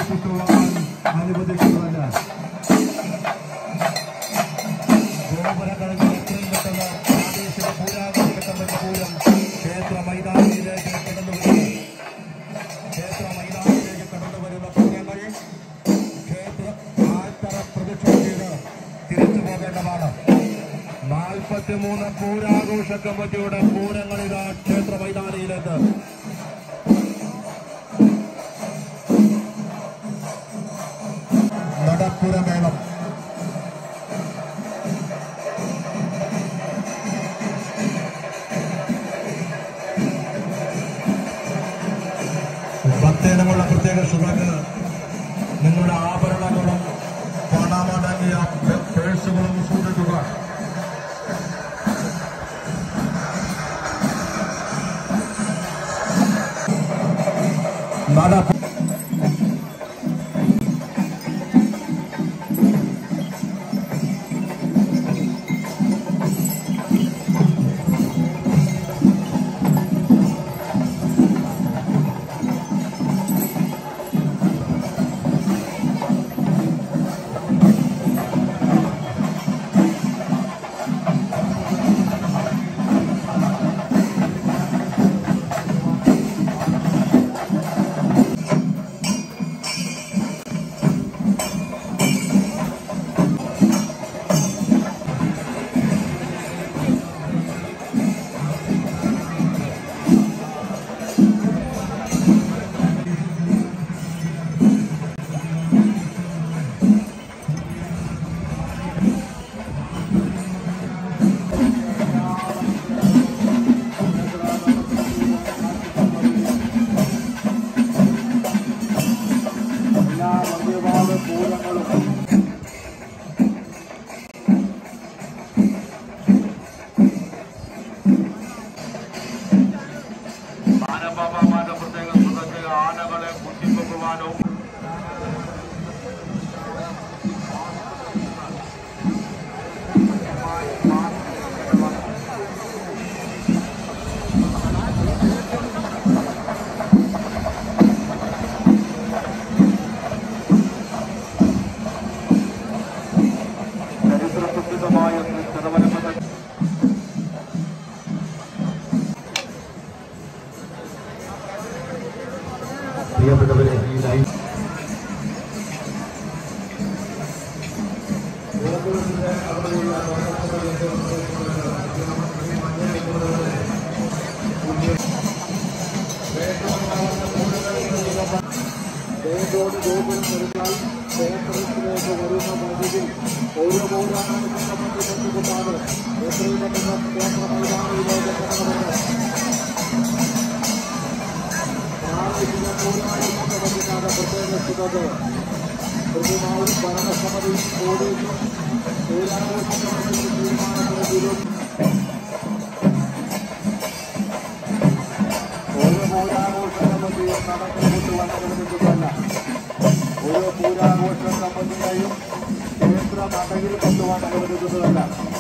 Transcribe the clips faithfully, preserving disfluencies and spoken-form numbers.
പ്രദർശിപ്പിക്കുവാൻ അനുവദിക്കുന്നില്ല. ഗോപുരങ്ങളിൽ എത്രയും പെട്ടെന്ന് പ്രാദേശിക പൂരാഘോഷ കമ്മിറ്റി പൂരം ക്ഷേത്ര മൈതാനിയിലേക്ക് കടന്നു വരുന്നു. ക്ഷേത്ര മൈതാനിയിലേക്ക് കടന്നു വരുന്ന പൂരങ്ങൾ ക്ഷേത്ര ആൽത്തറ പ്രദക്ഷിണം ചെയ്ത് തിരിച്ചു പോകേണ്ടതാണ്. നാൽപ്പത്തിമൂന്ന് പൂരാഘോഷ കമ്മിറ്റിയുടെ പൂരങ്ങളിതാ ക്ഷേത്ര മൈതാനിയിലേക്ക്. നടപ്പുരമേളം ഭക്തജനങ്ങളുടെ പ്രത്യേക ശ്രദ്ധക്ക് നിങ്ങളുടെ ആഭരണങ്ങളും പണമടങ്ങിയ പേഴ്സുകളും സൂക്ഷിക്കുക. നട ആനബാബാമാരുടെ പ്രത്യേക ശ്രദ്ധയ്ക്ക് ആനകളെ കുത്തിപ്പൊക്കുവാനോ ചരിത്രപ്രസിദ്ധമായ ചരവരമ്പത്ത് പ്രിയപ്പെട്ടവരെ ഈ ലൈൻ ജയത്തോട് ഗോപുരം വരുന്നാൽ ക്ഷേത്രത്തിലേക്ക് വരുന്ന മതിയിൽ ഓരോ പൗരാണി ബന്ധപ്പെട്ടുകൊണ്ടാണ് എത്രയും പെട്ടെന്ന് ക്ഷേത്ര മൈതാനിയിലേക്ക് കടന്നുവരുന്നത്. പ്രാദേശിക പൗരാണി ബന്ധപ്പെട്ടിട്ടാണ് പ്രത്യേക സ്ഥിതത്. കൃത്യമായും ഭരണസമിതി പോലീസും പൗരാണി ബന്ധപ്പെട്ട് തീരുമാനമെങ്കിലും ഓരോ പൗരാഘോഷ കമ്മിറ്റിയും നടത്തിക്കൊണ്ടു വന്നതല്ല. ഓരോ പൂരാഘോഷ കമ്മിറ്റിയെയും ക്ഷേത്ര നടയിൽ കൊണ്ടുപോകാൻ അനുവദിക്കുന്നതല്ല.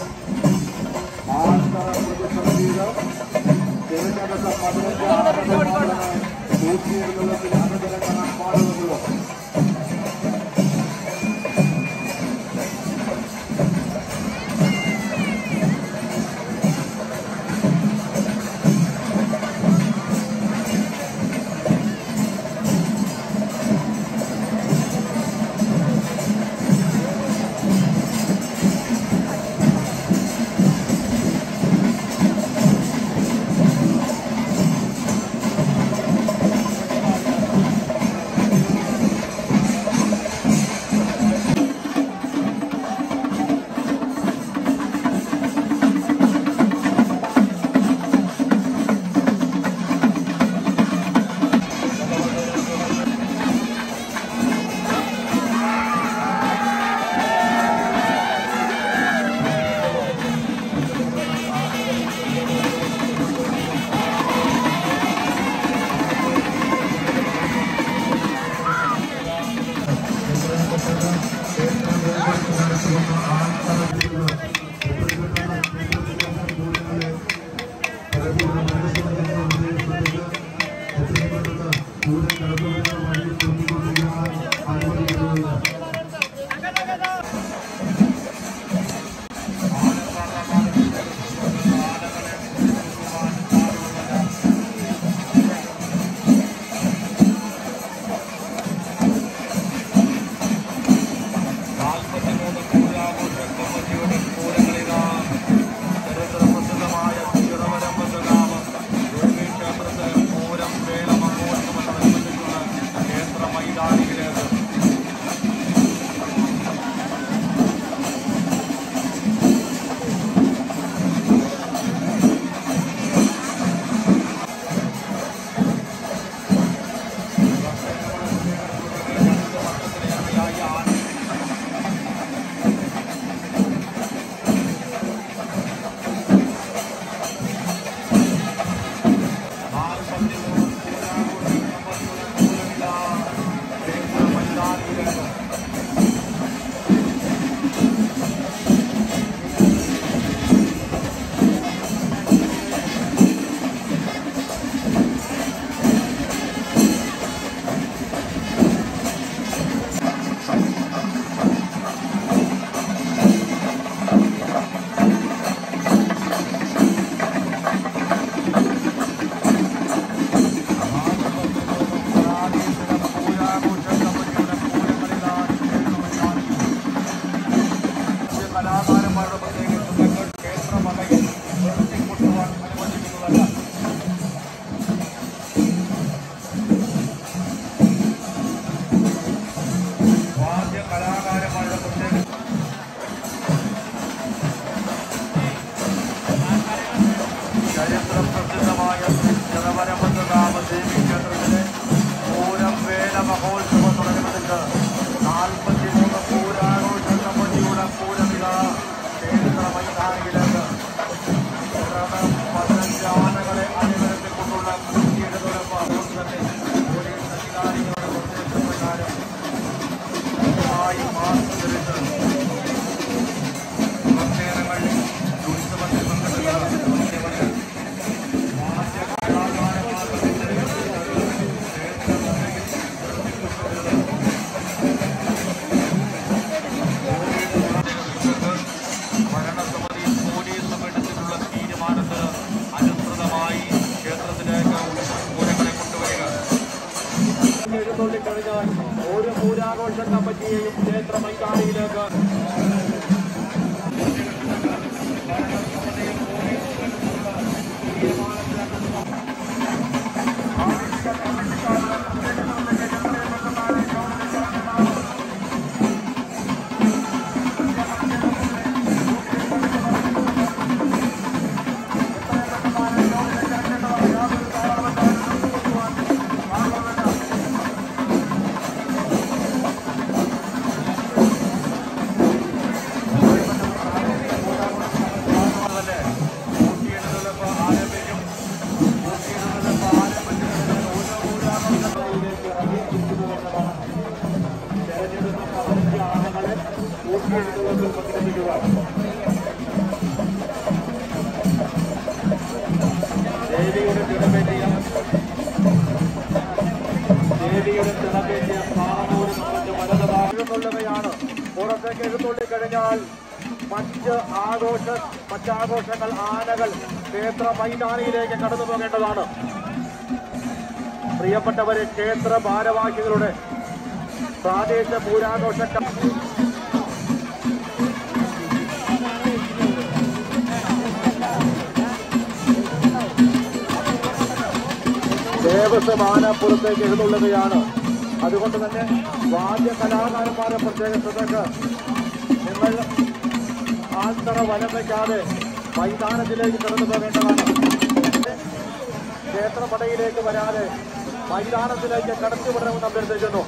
ആൽത്തറ പ്രതിസന്ധിയിൽ തിരഞ്ഞെടുത്ത പതിനഞ്ച് ആളുകളാണ് നൂറ്റിയിരുന്നതിൽ അനുദിന കാണാൻ പാടുള്ളൂ. മൈതാനിയിലേക്ക് ചരിത്രപ്രസിദ്ധമായ ചരവരമ്പത്തുകാവ് ദേവി ക്ഷേത്രത്തിലെ പൂരം വേല മഹോത്സവം തുടങ്ങുന്നുണ്ട്. നാൽപ്പത്തി മൂന്ന് പൂരാഘോഷ കമ്മിറ്റിയുടെ പൂരവിള ക്ഷേത്ര മൈതാനിയിലേക്ക് പതിനഞ്ച് ആനകളെ അണിനിരത്തിക്കൊണ്ടുള്ള കൂട്ടിയിടുന്നതിനൊപ്പം അതുകൊണ്ട് തന്നെ പോലീസ് അധികാരികളുടെ നിർദ്ദേശപ്രകാരം കൃത്യമായി മാസ്ക് ധരിച്ച് ഭക്തജനങ്ങൾ ഉത്സവത്തിൽ പങ്കെടുക്കുന്നത് എഴുന്നള്ളിക്കഴിഞ്ഞാൽ ഒരു പൂരാഘോഷ കമ്മിറ്റിയെയും ക്ഷേത്ര മൈതാനിയിലേക്ക് ദേവിയുടെ തിടപേറ്റിയ ദേവിയുടെ തിടപേറ്റിയ പാറമൂര് മറ്റ് വലതുഭാഗത്തുള്ളവയാണ്. പുറത്തേക്ക് എഴുന്നള്ളി കഴിഞ്ഞാൽ മറ്റ് ആഘോഷ മറ്റാഘോഷങ്ങൾ ആനകൾ ക്ഷേത്ര മൈതാനിയിലേക്ക് കടന്നു പോകേണ്ടതാണ്. പ്രിയപ്പെട്ടവരെ, ക്ഷേത്ര ഭാരവാഹികളുടെ പ്രാദേശിക പൂരാഘോഷ ദേവസ്വം ആന പുറത്തേക്ക് എഴുന്നള്ളുകയാണ്. അതുകൊണ്ട് തന്നെ വാദ്യ കലാകാരന്മാരെ പ്രത്യേക ശ്രദ്ധക്ക് നിങ്ങൾ ആൽത്തറ വലം വയ്ക്കാതെ മൈതാനത്തിലേക്ക് കടന്നു പോകേണ്ടതാണ്. ക്ഷേത്രപടയിലേക്ക് വരാതെ മൈതാനത്തിലേക്ക് കടത്തിവിടണമെന്ന് അഭ്യർത്ഥിക്കുന്നു.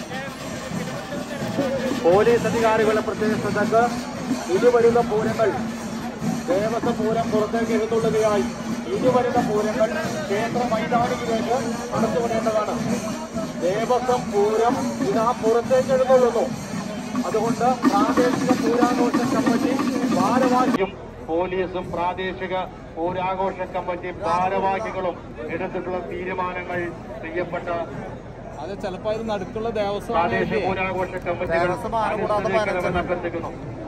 പോലീസ് അധികാരികളുടെ പ്രത്യേക ശ്രദ്ധക്ക് ഇനി വരുന്ന പൂരങ്ങൾ ദേവസ്വം പൂരം പുറത്തേക്ക് എഴുന്നള്ളുകയായി ഇനി വരുന്ന പൂരങ്ങൾ ക്ഷേത്ര മൈതാനിയിലേക്ക് കടത്തിവിടേണ്ടതാണ്. ദേവസ്വം പൂരം ഇതാ പുറത്തേക്ക് എഴുന്നള്ളുന്നു. അതുകൊണ്ട് പ്രാദേശിക പൂരാഘോഷ കമ്മിറ്റി ഭാരവാഹിയും പോലീസും പ്രാദേശിക പൂരാഘോഷ കമ്മിറ്റി ഭാരവാഹികളും എടുത്തിട്ടുള്ള തീരുമാനങ്ങൾ ചെയ്യപ്പെട്ട അത് ചിലപ്പോൾ ഇത് നടുക്കുള്ള ദേവസ്വം പ്രാദേശിക പൂരാഘോഷ കമ്മിറ്റികൾ അഭ്യർത്ഥിക്കുന്നു.